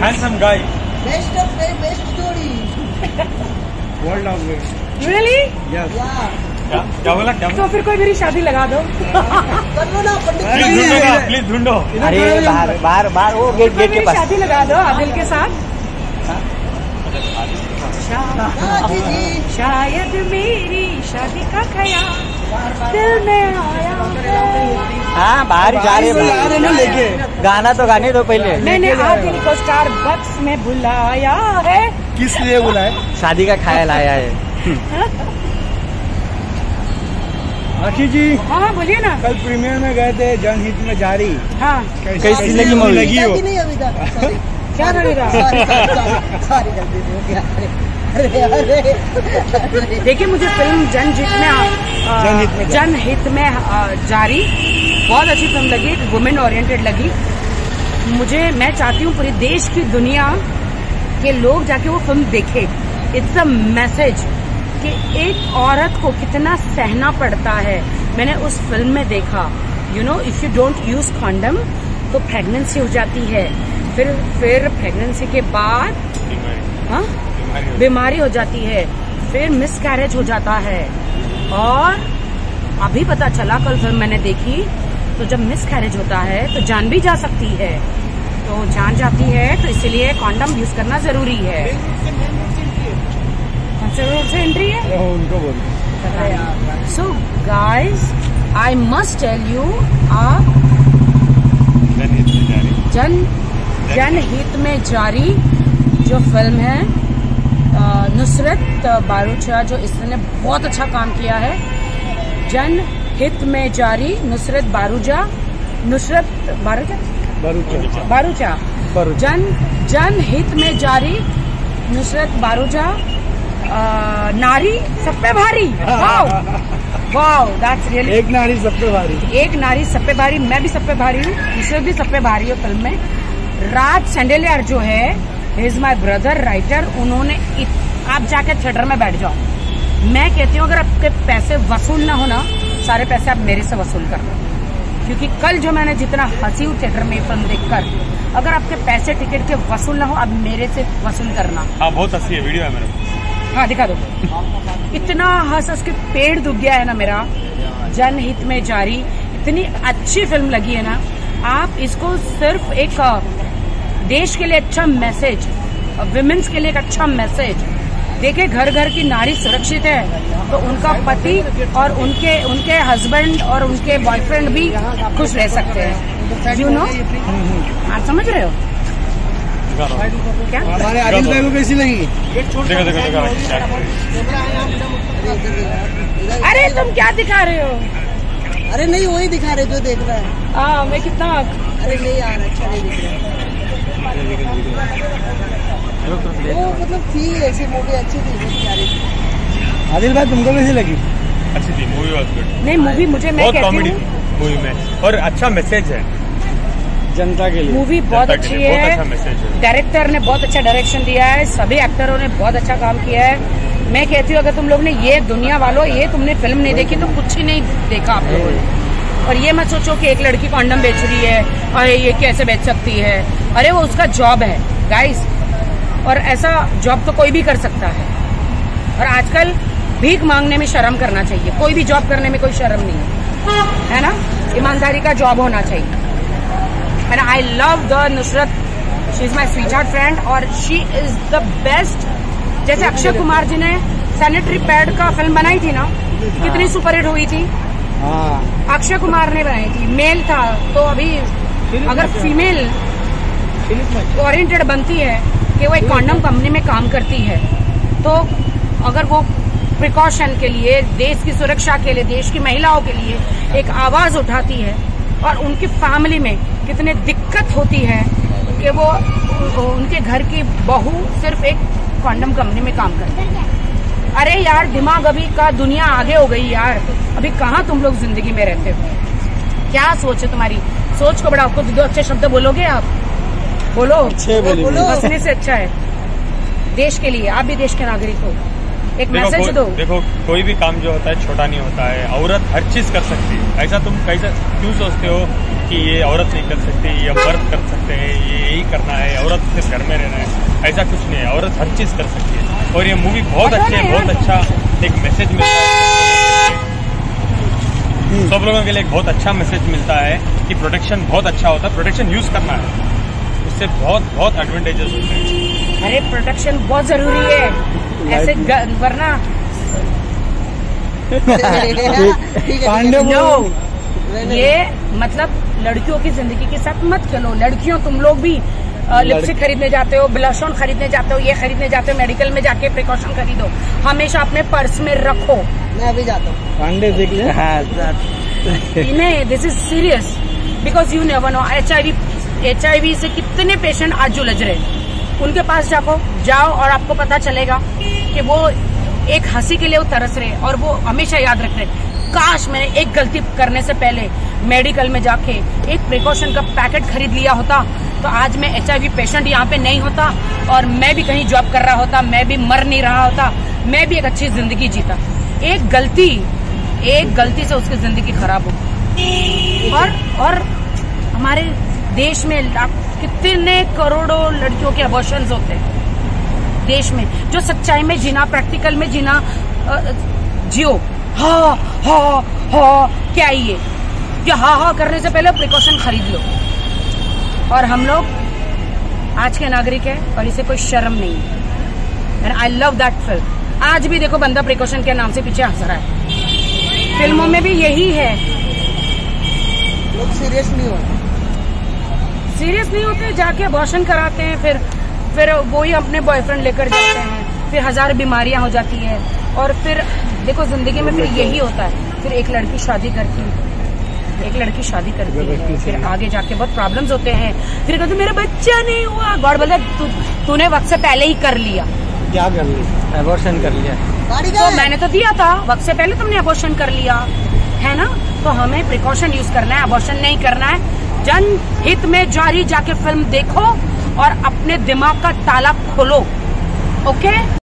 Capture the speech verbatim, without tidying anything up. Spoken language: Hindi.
handsome guy. Best of the best story. World of best. Really? Yes. Yeah. क्या क्या बोला क्या तो फिर कोई मेरी शादी लगा दो। कर लो ना पंडित प्लीज ढूंढो ना, प्लीज ढूंढो। अरे बाहर बाहर बाहर वो गेट गेट के मेरी पास। शादी लगा दो आदिल के साथ। जी जी शायद मेरी शादी का ख्याल दिल में आया है। हाँ बाहर जा रहे हैं ना लेके, गाना तो गाने दो पहले। मैंने आदिल को स्टार बक्स में बुलाया है। किस लिए बुलाए? शादी का ख्याल आया है। आखी जी, हाँ बोलिए ना। कल प्रीमियर में गए थे जनहित में जारी। हाँ कैसी लगी मूवी? लगी हो? नहीं अभी तक सॉरी क्या लगेगा? सॉरी सॉरी गलती से हो गया। अरे अरे देखिए मुझे फिल्म जनहित में आ, जनहित में जारी। जनहित में आ, जारी बहुत अच्छी फिल्म लगी, वुमेन ओरिएंटेड लगी मुझे। मैं चाहती हूँ पूरे देश की दुनिया के लोग जाके वो फिल्म देखे। इट्स अ मैसेज कि एक औरत को कितना सहना पड़ता है। मैंने उस फिल्म में देखा, you know if you don't use condom तो प्रेगनेंसी हो जाती है, फिर फिर प्रेगनेंसी के बाद हाँ बीमारी हो जाती है, फिर मिसकैरेज हो जाता है। और अभी पता चला, कल फिल्म मैंने देखी तो जब मिसकैरेज होता है तो जान भी जा सकती है। तो जान जाती है तो इसलिए कॉन्डम यूज करना जरूरी है। रोड से एंट्री है उनको बोल। So guys I must tell you, आप जन जनहित में जारी जो फिल्म है, नुसरत बारूचा जो इसने बहुत अच्छा काम किया है। जनहित में जारी नुसरत बारूचा नुसरत बारूचा बारूचा बारूचा जन जनहित में जारी नुसरत बारूचा। आ, नारी सब पे भारी। Wow wow that's really. एक नारी सब पे भारी। एक नारी सब पे भारी, मैं भी सब पे भारी हूँ, नुसरत भी सब पे भारी है फिल्म में। राज सेंडेलियर जो है, he is my brother writer, उन्होंने इत, आप जाके थिएटर में बैठ जाओ। मैं कहती हूँ अगर आपके पैसे वसूल ना हो ना, सारे पैसे आप मेरे से वसूल कर लो, क्योंकि कल जो मैंने जितना हंसी हूँ थिएटर में फिल्म देखकर, अगर आपके पैसे टिकट के वसूल ना हो, अब मेरे से वसूल करना। हाँ बहुत हंसी है, वीडियो है मेरे। हाँ दिखा दो। इतना हंस हंस के पेड़ दुख गया है ना मेरा। जनहित में जारी इतनी अच्छी फिल्म लगी है ना। आप इसको सिर्फ एक देश के लिए अच्छा मैसेज, विमेंस के लिए एक अच्छा मैसेज। देखिए घर घर की नारी सुरक्षित है तो उनका पति और उनके उनके हस्बैंड और उनके बॉयफ्रेंड भी खुश रह सकते हैं। यू नो, आप समझ रहे हो क्या? हमारे आदिल भाई को कैसी लगी? देखो देखो देखो। अरे तुम क्या दिखा रहे हो? अरे नहीं वही दिखा रहे जो देख रहा है। हाँ मैं कितना। अरे नहीं यार अच्छा नहीं दिख रहा। वो मतलब थी ऐसी मूवी अच्छी थी, बहुत प्यारी थी। आदिल भाई तुमको कैसी लगी? अच्छी थी, मूवी वाज गुड। नहीं मूवी मुझे, मैं कहती हूँ मूवी में और अच्छा मैसेज है जनता के लिए। मूवी बहुत अच्छी है, डायरेक्टर ने बहुत अच्छा डायरेक्शन दिया है, सभी एक्टरों ने बहुत अच्छा काम किया है। मैं कहती हूँ अगर तुम लोग ने ये दुनिया वालों ये तुमने फिल्म नहीं देखी तो कुछ ही नहीं देखा आप लोगों ने। और ये मत सोचो कि एक लड़की कॉन्डम बेच रही है, अरे ये कैसे बेच सकती है, अरे वो उसका जॉब है गाइस, और ऐसा जॉब तो कोई भी कर सकता है। और आजकल भीख मांगने में शर्म करना चाहिए, कोई भी जॉब करने में कोई शर्म नहीं है, है ना। ईमानदारी का जॉब होना चाहिए। And I love the Nusrat. She is my sweetheart friend और she is the best. जैसे अक्षय कुमार जी ने सैनिटरी पैड का फिल्म बनाई थी ना, कितनी सुपरहिट हुई थी। हाँ अक्षय कुमार ने बनाई थी, मेल था। तो अभी अगर फीमेल ओरिएंटेड बनती है कि वो एक कॉन्डम कंपनी में काम करती है, तो अगर वो प्रिकॉशन के लिए, देश की सुरक्षा के लिए, देश की महिलाओं के लिए एक आवाज उठाती है, और उनकी फैमिली में कितनी दिक्कत होती है कि वो उनके घर की बहू सिर्फ एक कॉन्डम कंपनी में काम करती है। अरे यार दिमाग अभी का दुनिया आगे हो गई यार, अभी कहाँ तुम लोग जिंदगी में रहते हो? क्या सोच है तुम्हारी? सोच को बढ़ाओ, कुछ दो अच्छे शब्द बोलोगे आप? बोलो, अच्छे बोलो। हंसने से अच्छा है। देश के लिए, आप भी देश के नागरिक हो, एक मैसेज दो। देखो कोई भी काम जो होता है छोटा नहीं होता है, औरत हर चीज कर सकती है। ऐसा तुम कैसे क्यों सोचते हो कि ये औरत नहीं कर सकती, ये मर्द कर सकते हैं, ये यही करना है, औरत फिर घर में रहना है, ऐसा कुछ नहीं है। औरत हर चीज कर सकती है और ये मूवी बहुत अच्छी है, बहुत अच्छा एक मैसेज मिलता है सब लोगों के लिए। एक बहुत अच्छा मैसेज मिलता है कि प्रोटेक्शन बहुत अच्छा होता है, प्रोटेक्शन यूज करना है, उससे बहुत बहुत एडवांटेजेस होते हैं। अरे प्रोटेक्शन बहुत जरूरी है, ऐसे वरना पांडे ये मतलब लड़कियों की जिंदगी के साथ मत खेलो। लड़कियों तुम लोग भी लिपस्टिक खरीदने जाते हो, ब्लश ऑन खरीदने जाते हो, ये खरीदने जाते हो, मेडिकल में जाके प्रिकॉशन खरीदो, हमेशा अपने पर्स में रखो। मैं अभी जाता हूँ। पांडे देख ले। हाँ नहीं, this is serious because you never know. H I V H I V से कितने पेशेंट आज उलझ रहे, उनके पास जाओ जाओ और आपको पता चलेगा कि वो एक हंसी के लिए वो तरस रहे और वो हमेशा याद रख रहे, काश मैंने एक गलती करने से पहले मेडिकल में जाके एक प्रिकॉशन का पैकेट खरीद लिया होता तो आज मैं एच आई वी पेशेंट यहाँ पे नहीं होता और मैं भी कहीं जॉब कर रहा होता, मैं भी मर नहीं रहा होता, मैं भी एक अच्छी जिंदगी जीता। एक गलती एक गलती से उसकी जिंदगी खराब हो। और और हमारे देश में कितने करोड़ों लड़कियों के अबॉर्शंस होते हैं देश में। जो सच्चाई में जीना, प्रैक्टिकल में जीना, जियो। हा हा हा क्या ये ये हा हा करने से पहले प्रिकॉशन खरीद लो। और हम लोग आज के नागरिक हैं और इसे कोई शर्म नहीं है। And I love that film. आज भी देखो बंदा प्रिकॉशन के नाम से पीछे हंस रहा है। फिल्मों में भी यही है, लोग सीरियस नहीं होते सीरियस नहीं होते, जाके अबॉर्शन कराते हैं, फिर फिर वही अपने बॉयफ्रेंड लेकर जाते हैं, फिर हजार बीमारियां हो जाती है। और फिर देखो जिंदगी में फिर यही होता है, फिर एक लड़की शादी करती है एक लड़की शादी करती है फिर आगे जाके बहुत प्रॉब्लम्स होते हैं। फिर कहते मेरा बच्चा नहीं हुआ, गॉड बोलता तू तूने वक्त से पहले ही कर लिया। क्या कर लिया? अबॉर्शन कर लिया। तो मैंने तो दिया था, वक्त से पहले तुमने अबॉर्शन कर लिया है ना। तो हमें प्रिकॉशन यूज करना है, अबॉर्शन नहीं करना है। जन हित में जारी जाके फिल्म देखो और अपने दिमाग का ताला खोलो। ओके।